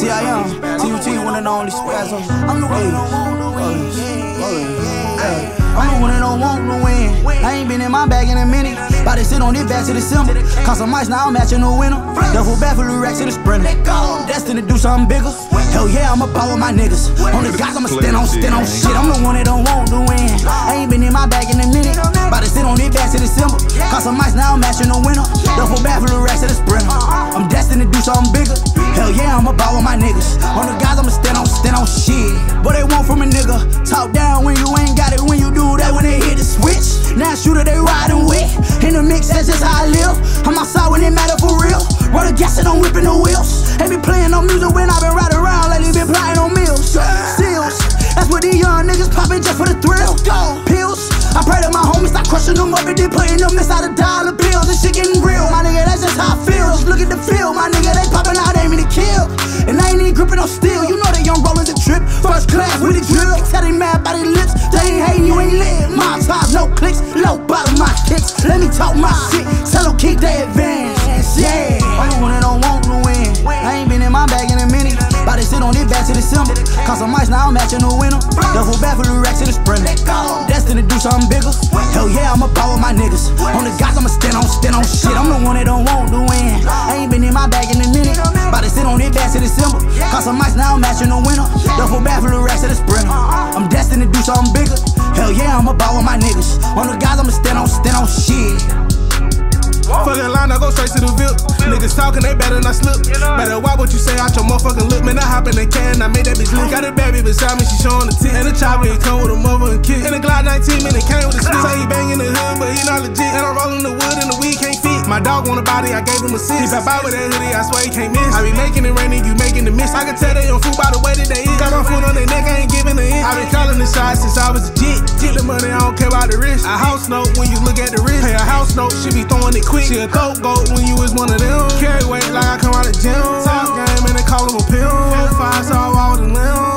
T.I.M. TUT, one and only SpAzzo. I'm the one that don't want to win. I'm the one that don't want to win. I ain't been in my bag in a minute. About to sit on it back to December. Cause some ice now I'm matching the winner. Duffel bag for the racks to the sprinter. Destined to do something bigger. Hell yeah, I'ma ball with my niggas. On the guys, I'ma stand on shit. I'm the one that don't want to win. I ain't been in my bag in a minute. About to sit on it back to December. Cause some ice now I'm matching the winner. Duffel bag for the racks to the sprinter. I'm destined to do something bigger. Hell yeah, I'ma ball with my niggas. On the guys, I'ma stand on shit. What they want from a nigga? Talk down when you ain't got it. When you do that, when they hit the switch. Now shooter they riding with. In the mix, that's just how I live. I'm outside when it matter for real. Roll the gas and I'm whipping the wheels. Ain't been playing no music when I been riding around. Lately been plotting on meals. Seals, that's what these young niggas poppin' just for the thrill. Pills, I pray that my homies stop crushing them up and then putting them inside of dollar bills. This shit getting real, my nigga, that's just how I feel. Just look at the field, my nigga, they poppin' out aiming to kill. And I ain't even gripping no steel. You know they young Rollinz a trip. First class with the drill. Tell they mad by their lips. They ain't hating, you ain't lit. My ties, no clicks, low bottom my kicks. Let me talk my shit, tell them keep they advance. Yeah, I'm the one that don't want to win. I ain't been in my bag in a minute. About to sit on it back to December. Cause some ice now I'm matching the winner. Duffel bag for the racks to the sprinter. Destined to do something bigger. Hell yeah, I'ma ball with my niggas. On the guys, I'ma stand on shit. I'm the one that don't want to win. I ain't been in my bag in a minute. About to sit on it back to December. Cause some ice now I'm matching the winner. Duffel bag for the racks to the sprinter. I'm destined to do something bigger. Hell yeah, I'ma ball with my niggas. On the guys, I'ma stand on shit. Fucking line, I go straight to the VIP. Niggas talking, they better not slip. Better watch what you say out your motherfucking lip. Man, I hop in the can, I made that bitch lick. Got a bad bitch beside me, she showing the tip. And the chopper, it come with a motherfucking kick. And the Glock 19, man, it came with a stick. Say he bang in the hood, but he not legit. And I'm rolling the wood and the weed can't fit. My dog want a body, I gave him a assist. He pop out with that hoodie, I swear he can't miss. I be making it rain and you making the miss. I can tell they on food by the way that they eat. Got my foot on their neck, I ain't giving a hint. I been calling the shots since I was a jit. Get the money, I don't care about the risk. A house note when you look at the wrist. Pay a house note, she be throwing it quick. She a throat goat when you was one of them. Carry weight like I come out of gym. Top game and they call him a pill. 5 star all the limb.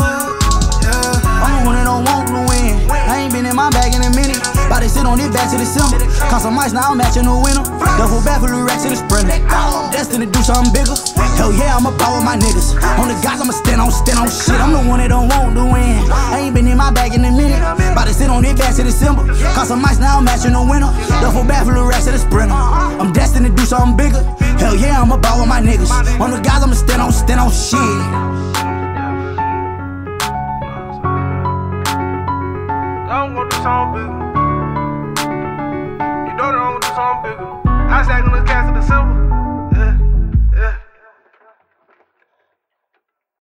Yeah. I'm the one that don't want to win. I ain't been in my bag in a minute. About to sit on it back to December. Cause some ice now I'm matching the winner. Duffel bag for the racks to the sprinter. Destined to do something bigger. Hell yeah, I'ma ball with my niggas. On the guys, I'ma stand on shit. I'm the one that don't want to win. I ain't been in my bag in a minute. About to sit on it back to December. Cause some ice now I'm matching the winner. Duffel bag for the racks to the sprinter. I'm destined to do something bigger. Hell yeah, I'ma ball with my niggas. On the guys, I'ma stand on shit. I don't want this song big.